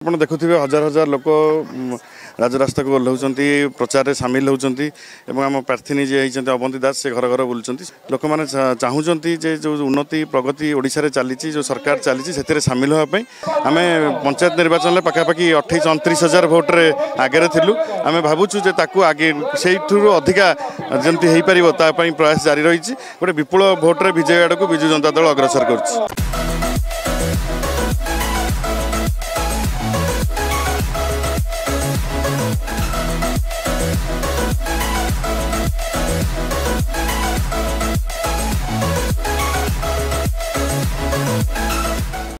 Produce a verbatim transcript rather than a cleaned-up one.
आप देखुवे हजार हजार लोक राजरास्ता को ओह्लाउंट प्रचार में सामिल होती आम प्रार्थी जी होती अवंती दास से घर घर बुलूँ लोक मैंने चाहूँगी जो उन्नति प्रगति ओडिशा चली जो सरकार चली से सामिल होगापी आम पंचायत निर्वाचन में पखापाखि अठाईस अणतीस हजार भोट्रे आगे थिलु आम भावुँ आगे से अधिका जमी हो पार प्रयास जारी रही गोटे विपुल भोट्रे विजय आड़ को विजु जनता दल अग्रसर कर।